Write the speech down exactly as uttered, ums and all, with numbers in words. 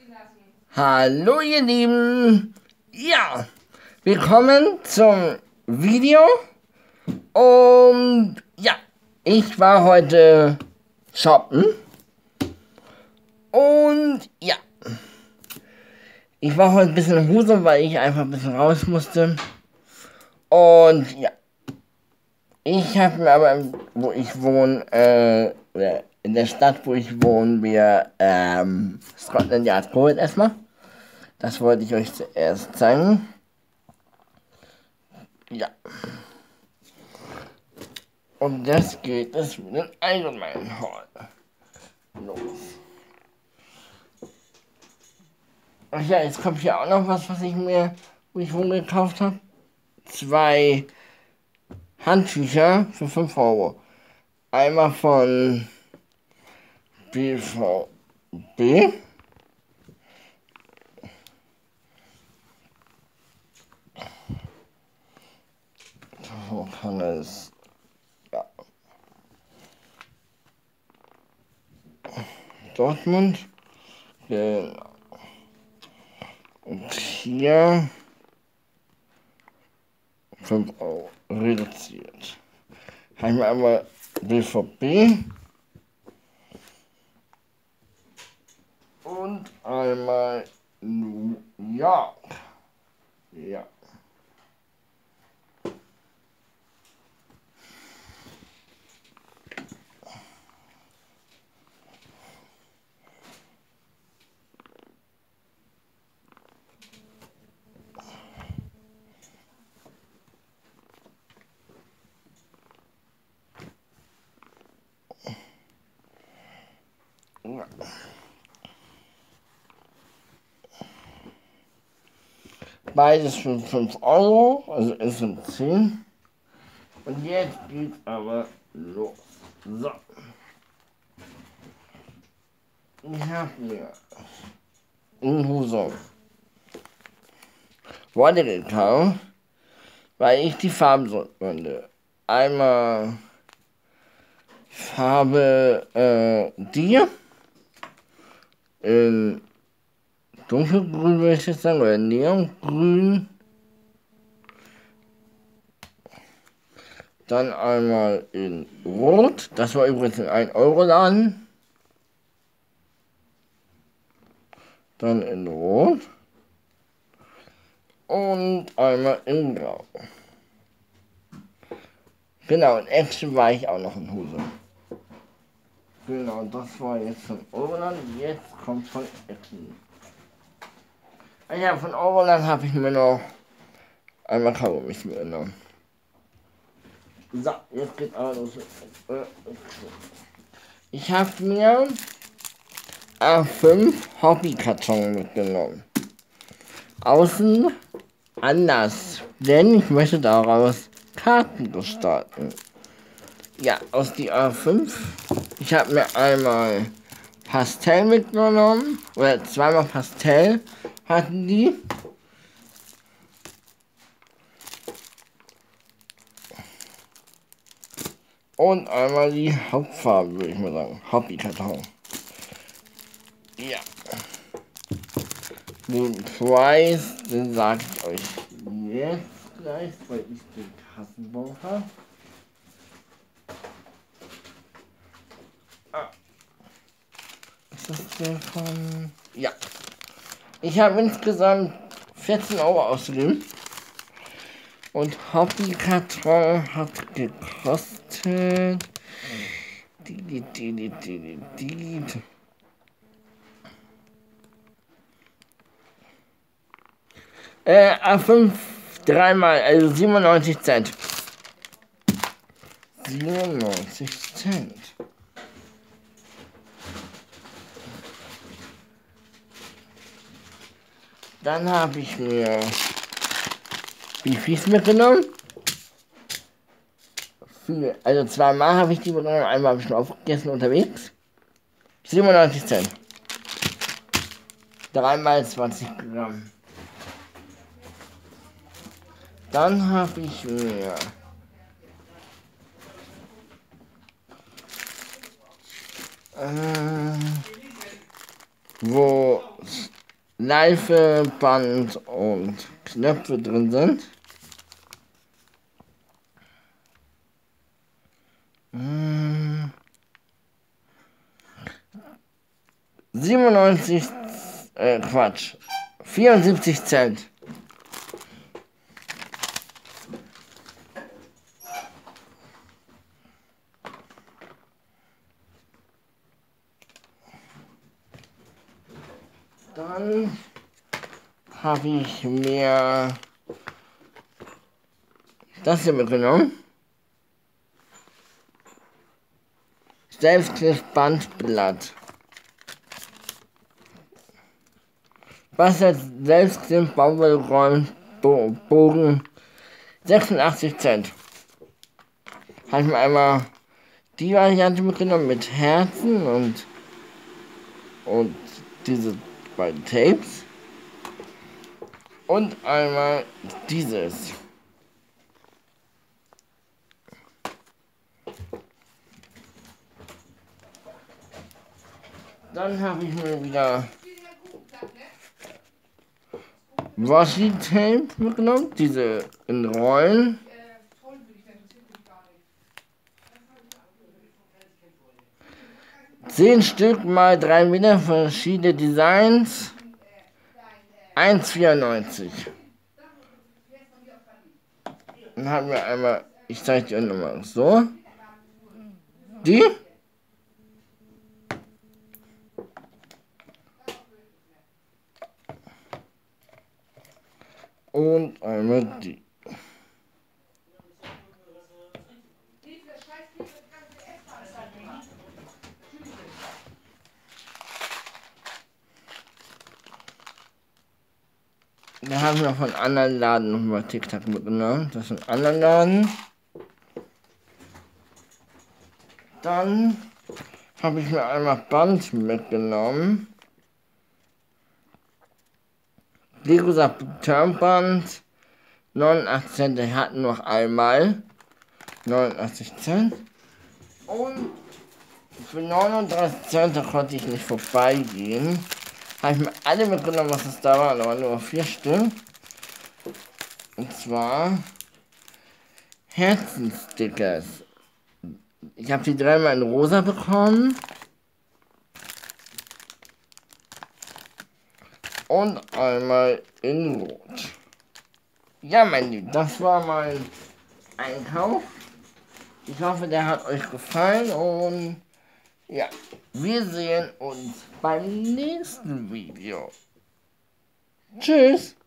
Hallo ihr Lieben, ja, willkommen zum Video und ja, ich war heute shoppen und ja, ich war heute ein bisschen in Husum, weil ich einfach ein bisschen raus musste und ja, ich habe mir aber, wo ich wohne, äh, in der Stadt, wo ich wohne, mir ähm, Scotland Yard geholt erstmal. Das wollte ich euch zuerst zeigen. Ja. Und das geht es mit dem allgemeinen Haul los. Ach ja, jetzt kommt hier auch noch was, was ich mir, wo ich wohl gekauft habe. Zwei Handtücher für fünf Euro. Einmal von B V B. So kann es. Ja. Dortmund. Genau. Und hier fünf Euro reduziert. Haben wir einmal B V B. Und einmal New York. Ja. Ja. Beides für fünf Euro, also es sind zehn. Und jetzt geht's aber los. So. Ich habe mir in Husum Wolle gekauft, weil ich die Farben so finde. Einmal Farbe äh, die in dunkelgrün, würde ich jetzt sagen, oder neongrün. Dann einmal in Rot, das war übrigens in ein Euro Laden. Dann in Rot. Und einmal in Blau. Genau, in Action war ich auch noch in Husum. Genau, das war jetzt von Euroland, jetzt kommt von Action. Ja, von Euroland habe ich mir noch einmal Kaugummis mitgenommen. So, jetzt geht alles. Ich habe mir A fünf Hobbykarton mitgenommen. Außen anders, denn ich möchte daraus Karten gestalten. Ja, aus die A fünf. Ich habe mir einmal Pastell mitgenommen, oder zweimal Pastell hatten die. Und einmal die Hauptfarbe, würde ich mal sagen. Hobbykarton. Ja. Den Preis, den sage ich euch jetzt gleich, weil ich den Kassenbon habe. Ah. Ist das der von... Ja. Ich habe insgesamt vierzehn Euro ausgegeben. Und Hobbykarton hat gekostet... Die, die, die, die, die, die, die. Äh, A fünf dreimal, also siebenundneunzig Cent. siebenundneunzig Cent. Dann habe ich mir Beefies mitgenommen. Viele, also zweimal habe ich die mitgenommen, einmal habe ich schon aufgegessen unterwegs. siebenundneunzig Cent. Dreimal zwanzig Gramm. Dann habe ich mir äh, wo Leife, Band und Knöpfe drin sind. Hm. siebenundneunzig, äh, Quatsch, vierundsiebzig Cent. Dann habe ich mir das hier mitgenommen. Selbstkliff-Bandblatt. Bastet Selbstkliff Baumwollrollenbogen sechsundachtzig Cent. Habe ich mir einmal die Variante mitgenommen mit Herzen und und diese beiden Tapes. Und einmal dieses. Dann habe ich mir wieder Washi-Tape mitgenommen, diese in Rollen. Zehn Stück mal drei Meter, verschiedene Designs. eins vierundneunzig. Dann haben wir einmal, ich zeige dir nochmal so. Die. Und einmal die. Da haben wir von anderen Laden nochmal TikTok mitgenommen. Das sind andere Laden. Dann habe ich mir einmal Band mitgenommen. Lego Saturn-Band. neunundachtzig Cent. Die hatten noch einmal. neunundachtzig Cent. Und für neununddreißig Cent, da konnte ich nicht vorbeigehen. Habe ich mir alle mitgenommen, was es da war, aber nur vier Stück. Und zwar Herzenstickers. Ich habe die dreimal in rosa bekommen. Und einmal in rot. Ja, mein Lieben, das war mein Einkauf. Ich hoffe, der hat euch gefallen und ja, wir sehen uns beim nächsten Video. Tschüss!